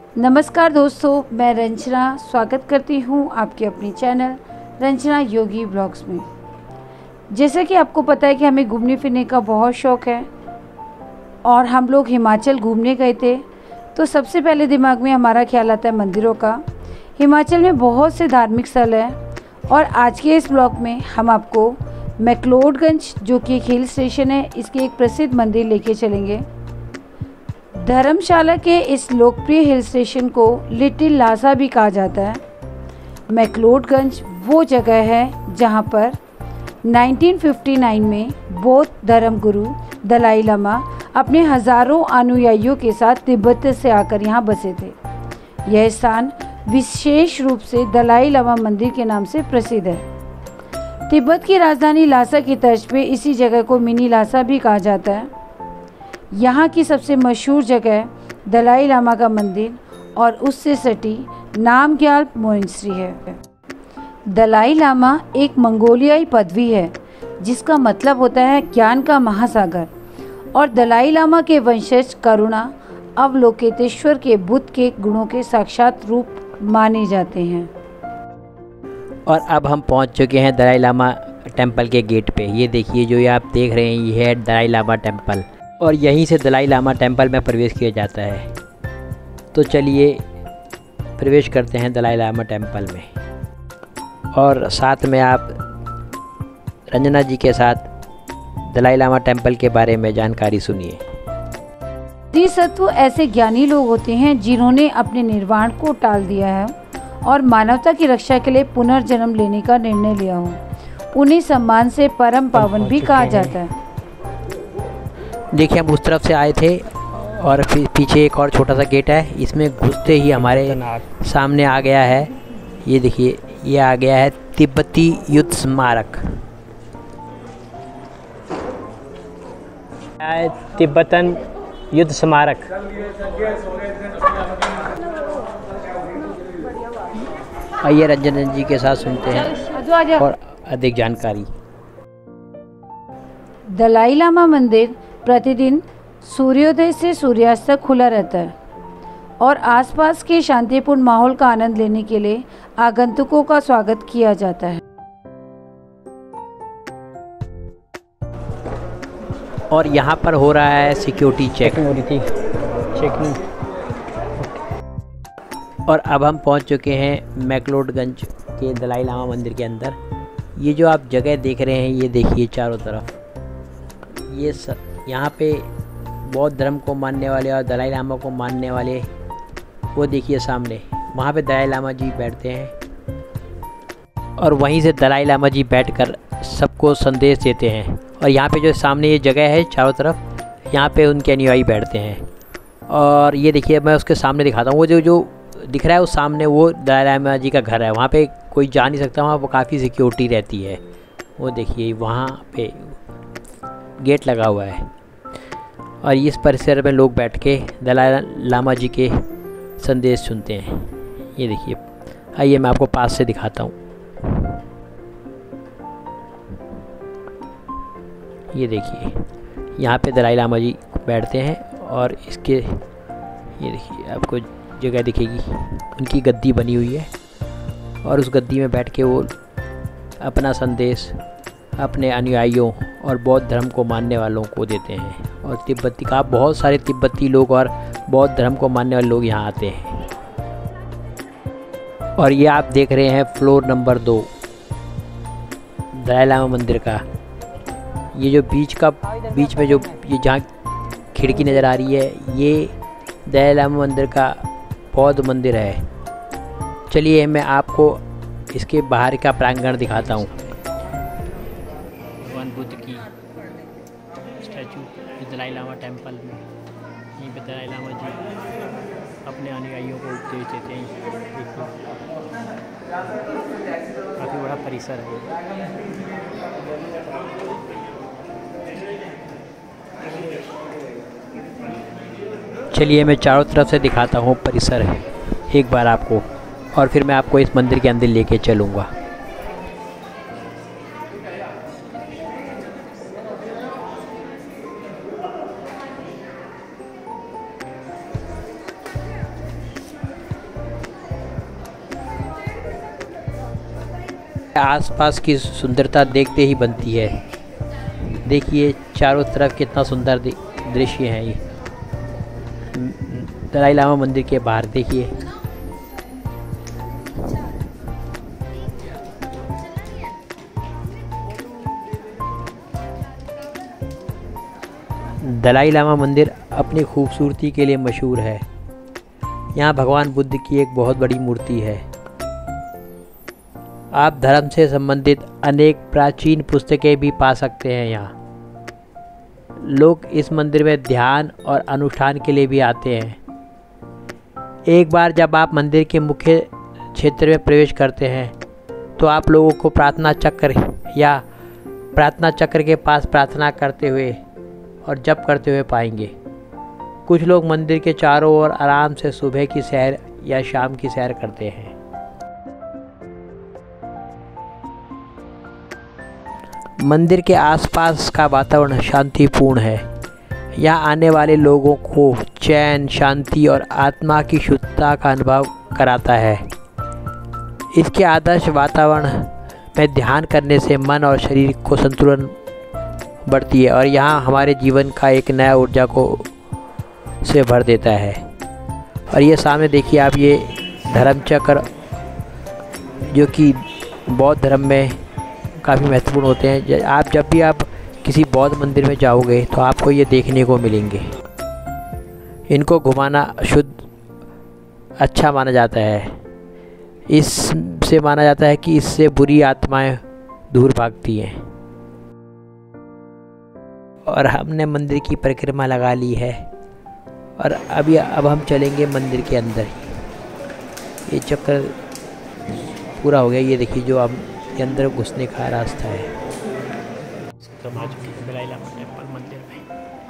नमस्कार दोस्तों, मैं रंजना स्वागत करती हूँ आपके अपने चैनल रंजना योगी ब्लॉग्स में। जैसा कि आपको पता है कि हमें घूमने फिरने का बहुत शौक़ है और हम लोग हिमाचल घूमने गए थे, तो सबसे पहले दिमाग में हमारा ख्याल आता है मंदिरों का। हिमाचल में बहुत से धार्मिक स्थल हैं और आज के इस ब्लॉग में हम आपको मैक्लोडगंज, जो कि एक हिल स्टेशन है, इसके एक प्रसिद्ध मंदिर लेके चलेंगे। धर्मशाला के इस लोकप्रिय हिल स्टेशन को लिटिल लासा भी कहा जाता है। मैक्लोडगंज वो जगह है जहां पर 1959 में बौद्ध धर्मगुरु दलाई लामा अपने हजारों अनुयायियों के साथ तिब्बत से आकर यहां बसे थे। यह स्थान विशेष रूप से दलाई लामा मंदिर के नाम से प्रसिद्ध है। तिब्बत की राजधानी लासा की तर्ज पे इसी जगह को मिनी लासा भी कहा जाता है। यहाँ की सबसे मशहूर जगह दलाई लामा का मंदिर और उससे सटी नामग्याल मोनेस्ट्री है। दलाई लामा एक मंगोलियाई पदवी है जिसका मतलब होता है ज्ञान का महासागर, और दलाई लामा के वंशज करुणा अवलोकितेश्वर के बुद्ध के गुणों के साक्षात रूप माने जाते हैं। और अब हम पहुंच चुके हैं दलाई लामा टेम्पल के गेट पे। ये देखिए, जो ये आप देख रहे हैं, ये है दलाई लामा टेम्पल, और यहीं से दलाई लामा टेम्पल में प्रवेश किया जाता है। तो चलिए प्रवेश करते हैं दलाई लामा टेम्पल में, और साथ में आप रंजना जी के साथ दलाई लामा टेम्पल के बारे में जानकारी सुनिए। बोधिसत्व ऐसे ज्ञानी लोग होते हैं जिन्होंने अपने निर्वाण को टाल दिया है और मानवता की रक्षा के लिए पुनर्जन्म लेने का निर्णय लिया हो। उन्हें सम्मान से परम पावन भी कहा जाता है। देखिए, हम उस तरफ से आए थे और फिर पीछे एक और छोटा सा गेट है। इसमें घुसते ही हमारे सामने आ गया है, ये देखिए, ये आ गया है तिब्बती युद्ध स्मारक। तिब्बतन युद्ध स्मारक। आइए रंजन जी के साथ सुनते हैं और अधिक जानकारी। दलाई लामा मंदिर प्रतिदिन सूर्योदय से सूर्यास्त तक खुला रहता है और आसपास के शांतिपूर्ण माहौल का आनंद लेने के लिए आगंतुकों का स्वागत किया जाता है। और यहाँ पर हो रहा है सिक्योरिटी चेकिंग हो रही थी, चेकिंग। और अब हम पहुँच चुके हैं मैक्लोडगंज के दलाई लामा मंदिर के अंदर। ये जो आप जगह देख रहे हैं, ये देखिए चारों तरफ, ये यहाँ पे बौद्ध धर्म को मानने वाले और दलाई लामा को मानने वाले, वो देखिए सामने, वहाँ पे दलाई लामा जी बैठते हैं और वहीं से दलाई लामा जी बैठकर सबको संदेश देते हैं। और यहाँ पे जो सामने ये जगह है चारों तरफ, यहाँ पे उनके अनुयायी बैठते हैं। और ये देखिए, मैं उसके सामने दिखाता हूँ, वो जो दिख रहा है उस सामने, वो दलाई लामा जी का घर है। वहाँ पे कोई जा नहीं सकता, वहाँ पर काफ़ी सिक्योरिटी रहती है। वो देखिए, वहाँ पे गेट लगा हुआ है और इस परिसर में लोग बैठ के दलाई लामा जी के संदेश सुनते हैं। ये देखिए, आइए मैं आपको पास से दिखाता हूँ। ये देखिए, यहाँ पे दलाई लामा जी बैठते हैं और इसके, ये देखिए आपको जगह दिखेगी, उनकी गद्दी बनी हुई है और उस गद्दी में बैठ के वो अपना संदेश अपने अनुयायियों और बौद्ध धर्म को मानने वालों को देते हैं। और तिब्बती का बहुत सारे तिब्बती लोग और बौद्ध धर्म को मानने वाले लोग यहाँ आते हैं। और ये आप देख रहे हैं फ्लोर नंबर 2 दलाई लामा मंदिर का। ये जो बीच में जो ये जहाँ खिड़की नज़र आ रही है, ये दलाई लामा मंदिर का बौद्ध मंदिर है। चलिए मैं आपको इसके बाहर का प्रांगण दिखाता हूँ। भगवान बुद्ध की स्टैचू दलाई लामा टेम्पल में, यहीं पे दलाई लामा जी अपने अनुयायियों को उपदेश देते हैं। काफ़ी बड़ा परिसर है। चलिए मैं चारों तरफ से दिखाता हूँ परिसर है एक बार आपको, और फिर मैं आपको इस मंदिर के अंदर लेके चलूँगा। आसपास की सुंदरता देखते ही बनती है। देखिए चारों तरफ कितना सुंदर दृश्य है ये दलाई लामा मंदिर के बाहर। देखिए दलाई लामा मंदिर अपनी खूबसूरती के लिए मशहूर है। यहाँ भगवान बुद्ध की एक बहुत बड़ी मूर्ति है। आप धर्म से संबंधित अनेक प्राचीन पुस्तकें भी पा सकते हैं। यहाँ लोग इस मंदिर में ध्यान और अनुष्ठान के लिए भी आते हैं। एक बार जब आप मंदिर के मुख्य क्षेत्र में प्रवेश करते हैं तो आप लोगों को प्रार्थना चक्र के पास प्रार्थना करते हुए और जप करते हुए पाएंगे। कुछ लोग मंदिर के चारों ओर आराम से सुबह की सैर या शाम की सैर करते हैं। मंदिर के आसपास का वातावरण शांतिपूर्ण है। यहाँ आने वाले लोगों को चैन, शांति और आत्मा की शुद्धता का अनुभव कराता है। इसके आदर्श वातावरण में ध्यान करने से मन और शरीर को संतुलन बढ़ती है और यहाँ हमारे जीवन का एक नया ऊर्जा को से भर देता है। और ये सामने देखिए आप, ये धर्म चक्र जो कि बौद्ध धर्म में काफ़ी महत्वपूर्ण होते हैं। आप जब भी आप किसी बौद्ध मंदिर में जाओगे तो आपको ये देखने को मिलेंगे। इनको घुमाना शुद्ध अच्छा माना जाता है। इससे माना जाता है कि इससे बुरी आत्माएं दूर भागती हैं। और हमने मंदिर की परिक्रमा लगा ली है और अब हम चलेंगे मंदिर के अंदर। ये चक्कर पूरा हो गया। ये देखिए जो अब के अंदर घुसने का रास्ता है। हम आ चुके हैं दलाई लामा टेम्पल मंदिर में।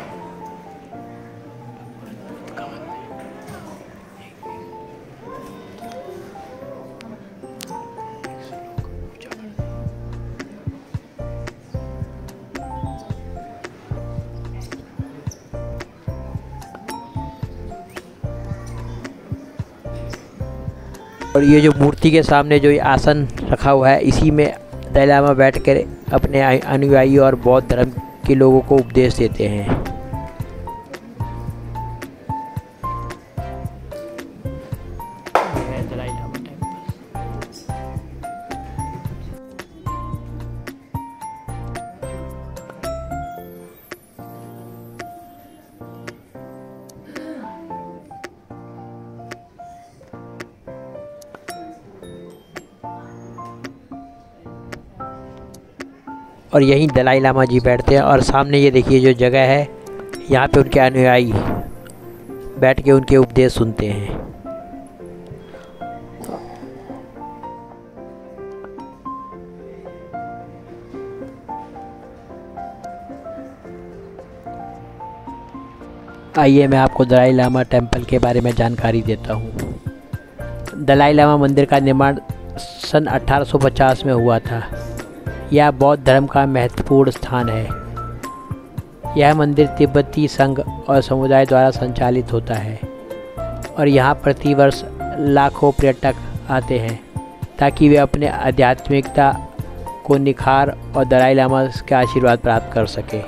और ये जो मूर्ति के सामने जो ये आसन रखा हुआ है, इसी में दलाई लामा बैठकर अपने अनुयायी और बौद्ध धर्म के लोगों को उपदेश देते हैं। Dalai Lama temple. और यहीं दलाई लामा जी बैठते हैं। और सामने ये देखिए जो जगह है, यहाँ पे उनके अनुयायी बैठ के उनके उपदेश सुनते हैं। आइए मैं आपको दलाई लामा टेम्पल के बारे में जानकारी देता हूँ। दलाई लामा मंदिर का निर्माण सन 1850 में हुआ था। यह बौद्ध धर्म का महत्वपूर्ण स्थान है। यह मंदिर तिब्बती संघ और समुदाय द्वारा संचालित होता है और यहाँ प्रतिवर्ष लाखों पर्यटक आते हैं ताकि वे अपने आध्यात्मिकता को निखार और दलाई लामा के आशीर्वाद प्राप्त कर सकें।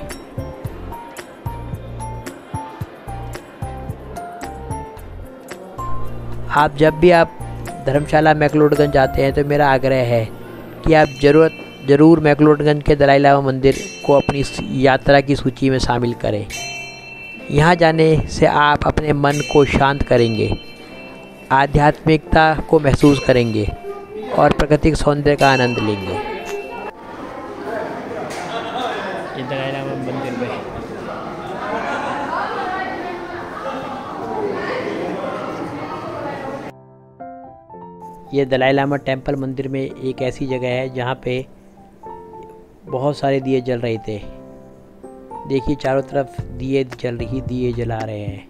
आप जब भी आप धर्मशाला मैक्लोडगंज जाते हैं तो मेरा आग्रह है कि आप ज़रूर मैक्लोडगंज के दलाई लामा मंदिर को अपनी यात्रा की सूची में शामिल करें। यहाँ जाने से आप अपने मन को शांत करेंगे, आध्यात्मिकता को महसूस करेंगे और प्राकृतिक सौंदर्य का आनंद लेंगे। ये दलाई लामा मंदिर में ये दलाई लामा टेम्पल मंदिर में एक ऐसी जगह है जहाँ पे बहुत सारे दिए जल रहे थे। देखिए चारों तरफ दिए जला रहे हैं।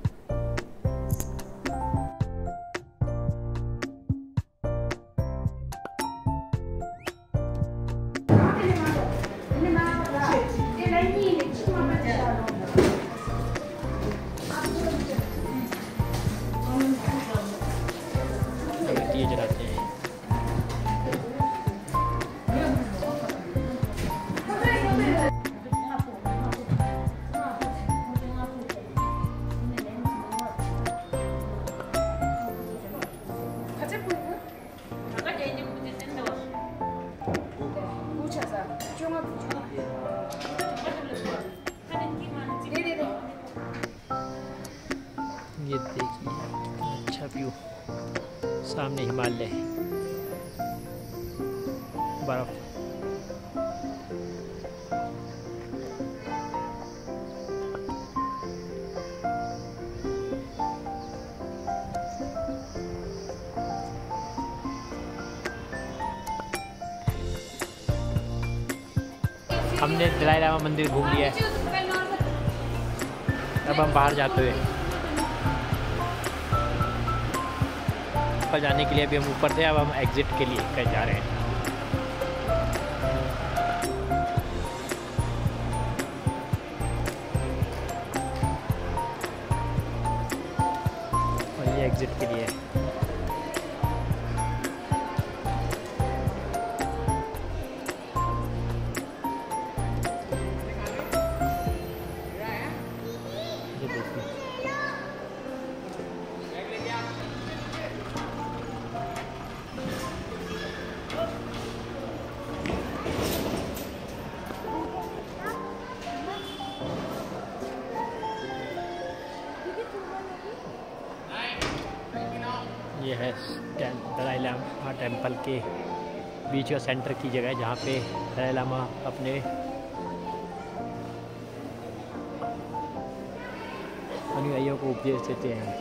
दिए जलाते हैं। व्यू, सामने हिमालय, बर्फ। हमने दलाई लामा मंदिर घूम लिया है, अब हम बाहर जाते हुए ऊपर जाने के लिए, अभी हम ऊपर थे, अब हम एग्जिट के लिए कहीं जा रहे हैं। और ये एग्जिट के लिए है। ये है दलाई लामा टेम्पल के बीच का सेंटर की जगह है, जहाँ पे दलाई लामा अपने अनुयायियों को उपदेश देते हैं।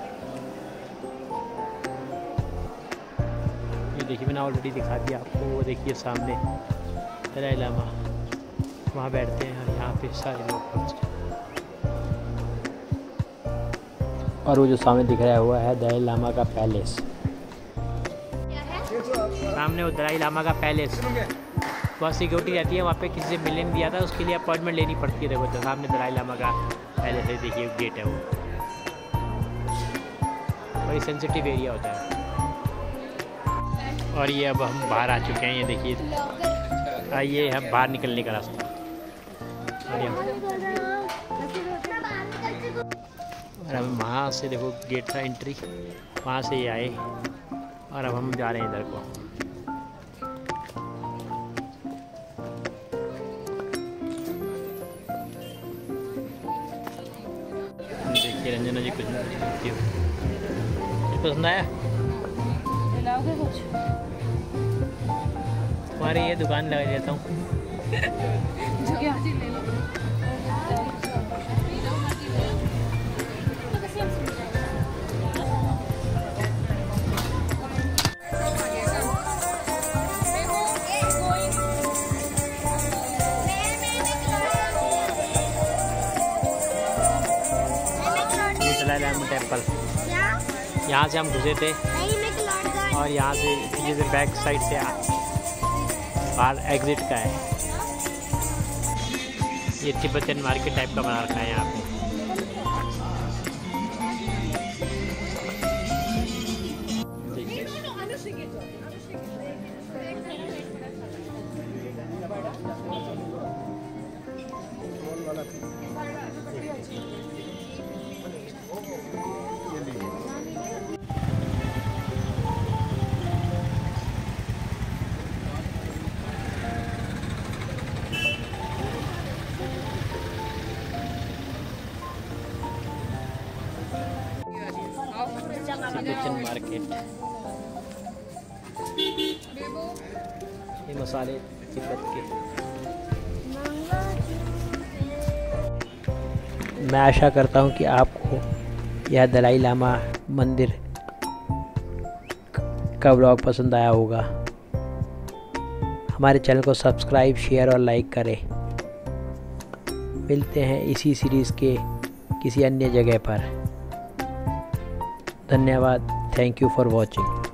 ये देखिए, मैंने ऑलरेडी दिखा दिया आपको, वो देखिए सामने दलाई लामा वहाँ बैठते हैं और यहाँ पे सारे लोग। और वो जो सामने दिख रहा हुआ है दलाई लामा का पैलेस, सामने वो दलाई लामा का पैलेस। वहाँ सिक्योरिटी रहती है, वहाँ पे किसी से मिलने नहीं दिया था, उसके लिए अपॉइंटमेंट लेनी पड़ती है। देखो तो सामने दलाई लामा का पैलेस है, देखिए गेट है वो, बड़ी सेंसिटिव एरिया होता है। और ये अब हम बाहर आ चुके हैं, ये देखिए, आइए हम बाहर निकलने का रास्ता। और अब वहाँ से देखो गेट था एंट्री, वहाँ से ये आए और अब हम जा रहे हैं इधर को। देखिए रंजना जी कुछ पसंद आया? तुम्हारी ये दुकान लगा देता हूँ। दलाई लामा टेम्पल, यहाँ से हम घुसे थे और यहाँ से पीछे से बैक साइड से बाहर एग्जिट का है। ये तिब्बतियन मार्केट टाइप का बना रखा है यहाँ पे। तिब्बतियन मार्केट, ये मसाले तिब्बत के। मैं आशा करता हूँ कि आपको यह दलाई लामा मंदिर का व्लॉग पसंद आया होगा। हमारे चैनल को सब्सक्राइब, शेयर और लाइक करें। मिलते हैं इसी सीरीज़ के किसी अन्य जगह पर। धन्यवाद। Thank you for watching.